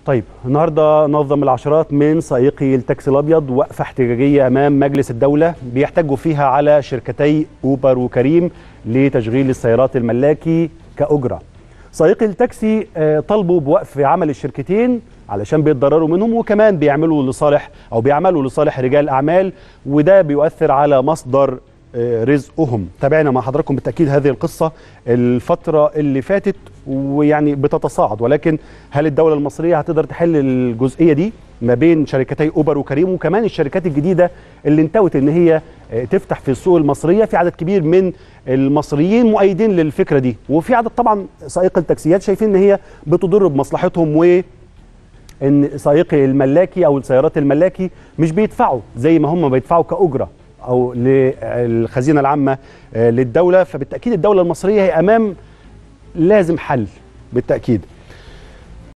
طيب النهارده نظم العشرات من سائقي التاكسي الابيض وقفه احتجاجيه امام مجلس الدوله بيحتجوا فيها على شركتي اوبر وكريم لتشغيل السيارات الملاكي كاجره. سائقي التاكسي طالبوا بوقف عمل الشركتين علشان بيتضرروا منهم، وكمان بيعملوا لصالح رجال اعمال، وده بيؤثر على مصدر رزقهم. تابعنا مع حضراتكم بالتأكيد هذه القصة الفترة اللي فاتت ويعني بتتصاعد، ولكن هل الدولة المصرية هتقدر تحل الجزئية دي ما بين شركتي أوبر وكريم وكمان الشركات الجديدة اللي انتوت ان هي تفتح في السوق المصرية؟ في عدد كبير من المصريين مؤيدين للفكرة دي، وفي عدد طبعا سائق التاكسيات شايفين ان هي بتضر بمصلحتهم، و ان سائقي الملاكي او السيارات الملاكي مش بيدفعوا زي ما هم بيدفعوا كأجرة او للخزينه العامه للدوله. فبالتاكيد الدوله المصريه هي امام لازم حل بالتاكيد.